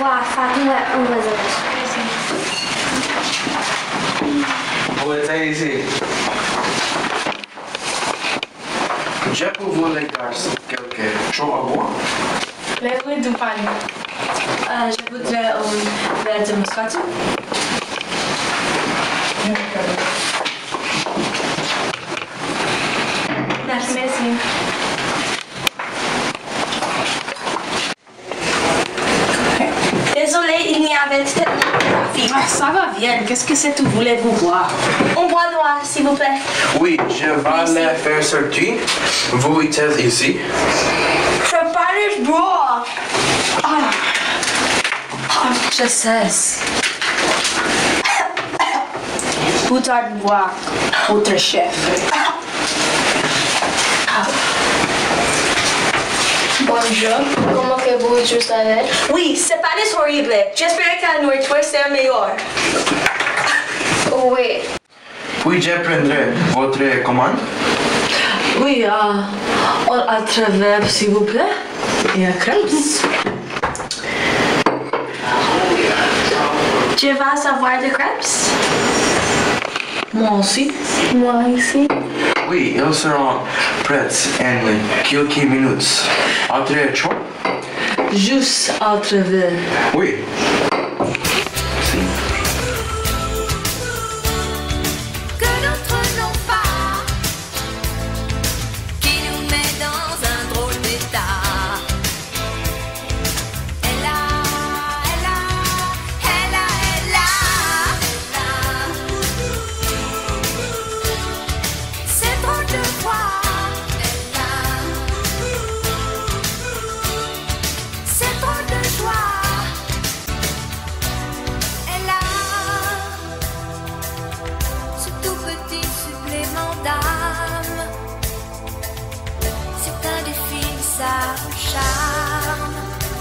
Fatima, on va dire. On va essayer ici. J'ai pour vous les garçons quelque chose à boire. Levui do panie. Je voudrais un verre de moscato. Merci. Merci. Désolée, il n'y avait tellement de trafic. Ah, ça va bien. Qu'est-ce que c'est que voulez-vous boire? On boit noir, s'il vous plaît. Oui, je vais les faire sortir. Vous êtes ici. Je veux pas les boire. Je cesse. Vous allez voir votre chef. Bonjour, comment que vous juste avec? Oui, c'est pas des horrible. J'espère que la nourriture sera meilleure. Oui. Puis je prendrai votre commande. Oui, à travers, s'il vous plaît. Et un crêpes. Je vais avoir des crêpes. Moi aussi. Moi ici. Oui, ils seront prêts en quelques minutes. Autre chose? Juste à travers. Oui. Si. Que d'autres n'ont pas, qui nous met dans un drôle d'état. Elle a, c'est drôle de voir. C'est drôle de joie. Elle a ce tout petit supplément d'âme. C'est indéfinissable charme.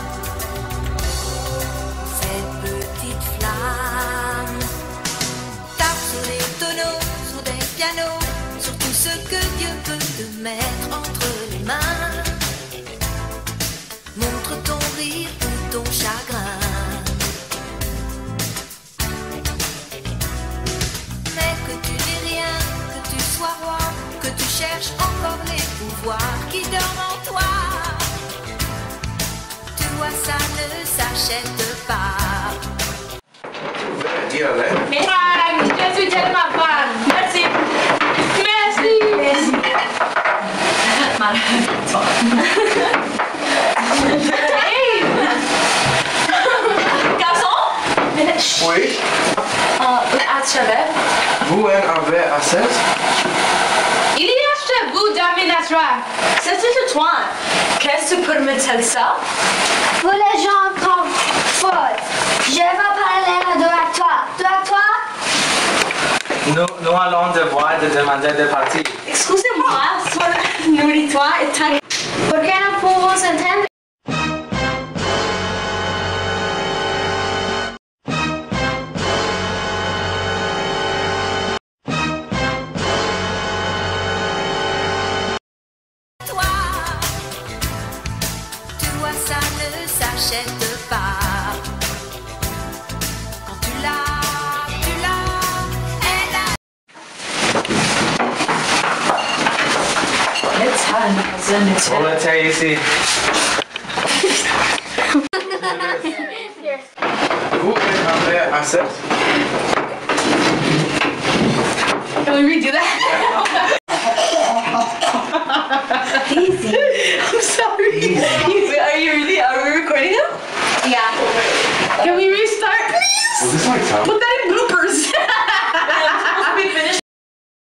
Cette petite flamme tape sur les tonneaux, sur des pianos, sur tout ce que Dieu peut te mettre entre les mains. Montre ton rire ou ton chagrin. Mais que tu n'aies rien, que tu sois roi, que tu cherches encore les pouvoirs qui dorment en toi. Tu vois, ça ne s'achète pas. Y aller. Je suis tellement fan. Merci. Merci. Merci. Hey! Garçon? Oui. À travers. Vous en avez assez? Il y a chez vous domination. C'est tout toi. Qu'est-ce que tu permets ça? Pour les gens comme faute, je vais parler à toi. Nous allons devoir demander de partir. Excusez-moi, soit nourriture est très... ¿Por qué no podemos entender? Toi, tu vois, ça ne s'achète pas. Quand tu l'as, elle a. On va essayer ici. Vous en avez assez? Can we redo that?